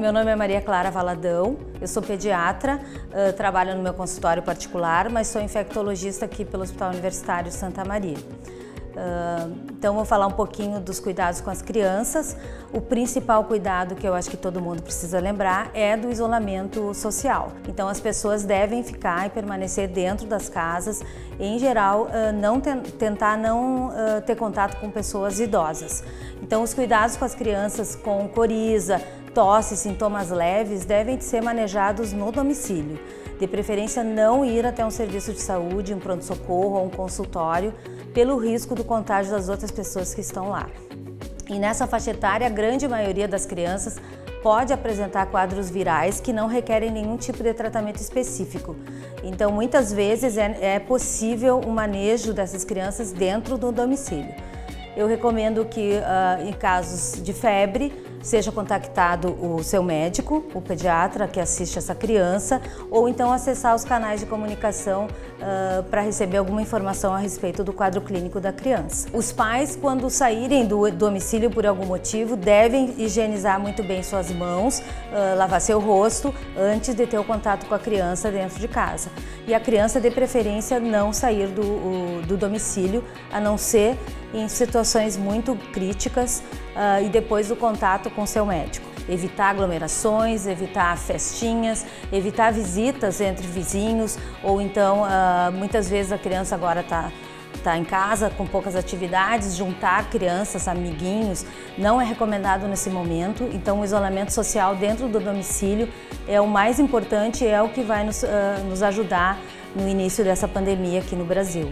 meu nome é Maria Clara Valadão, eu sou pediatra, trabalho no meu consultório particular, mas sou infectologista aqui pelo Hospital Universitário Santa Maria. Então vou falar um pouquinho dos cuidados com as crianças. O principal cuidado que eu acho que todo mundo precisa lembrar é do isolamento social. Então as pessoas devem ficar e permanecer dentro das casas, em geral tentar não ter contato com pessoas idosas. Então os cuidados com as crianças com coriza, tosse, sintomas leves devem ser manejados no domicílio. De preferência não ir até um serviço de saúde, um pronto-socorro ou um consultório, pelo risco do contágio das outras pessoas que estão lá. E nessa faixa etária, a grande maioria das crianças pode apresentar quadros virais que não requerem nenhum tipo de tratamento específico. Então, muitas vezes é possível o manejo dessas crianças dentro do domicílio. Eu recomendo que, em casos de febre, seja contactado o seu médico, o pediatra que assiste essa criança, ou então acessar os canais de comunicação para receber alguma informação a respeito do quadro clínico da criança. Os pais, quando saírem do domicílio por algum motivo, devem higienizar muito bem suas mãos, lavar seu rosto antes de ter o contato com a criança dentro de casa. E a criança, de preferência, não sair do domicílio, a não ser em situações muito críticas e depois do contato com seu médico. Evitar aglomerações, evitar festinhas, evitar visitas entre vizinhos, ou então muitas vezes a criança agora está em casa com poucas atividades, juntar crianças, amiguinhos, não é recomendado nesse momento. Então o isolamento social dentro do domicílio é o mais importante, é o que vai nos ajudar no início dessa pandemia aqui no Brasil.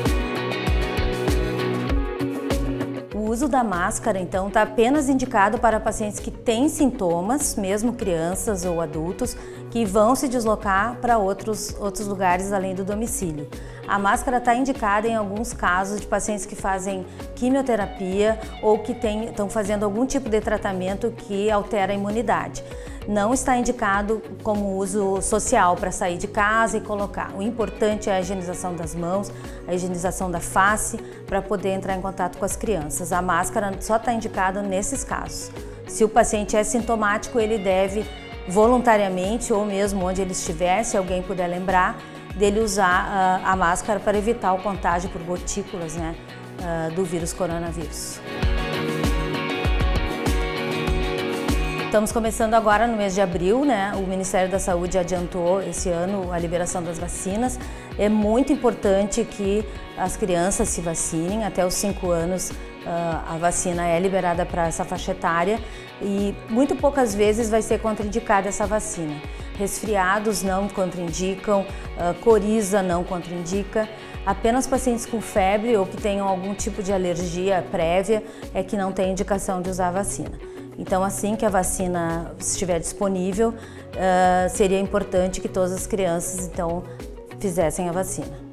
O uso da máscara, então, está apenas indicado para pacientes que têm sintomas, mesmo crianças ou adultos, que vão se deslocar para outros lugares além do domicílio. A máscara está indicada em alguns casos de pacientes que fazem quimioterapia ou que estão fazendo algum tipo de tratamento que altera a imunidade. Não está indicado como uso social para sair de casa e colocar. O importante é a higienização das mãos, a higienização da face para poder entrar em contato com as crianças. A máscara só está indicada nesses casos. Se o paciente é sintomático, ele deve voluntariamente ou mesmo onde ele estiver, se alguém puder lembrar, dele usar a máscara para evitar o contágio por gotículas, né, do vírus coronavírus. Estamos começando agora no mês de abril, né? O Ministério da Saúde adiantou esse ano a liberação das vacinas. É muito importante que as crianças se vacinem. Até os 5 anos a vacina é liberada para essa faixa etária e muito poucas vezes vai ser contraindicada essa vacina. Resfriados não contraindicam, coriza não contraindica. Apenas pacientes com febre ou que tenham algum tipo de alergia prévia é que não tem indicação de usar a vacina. Então, assim que a vacina estiver disponível, seria importante que todas as crianças, então, fizessem a vacina.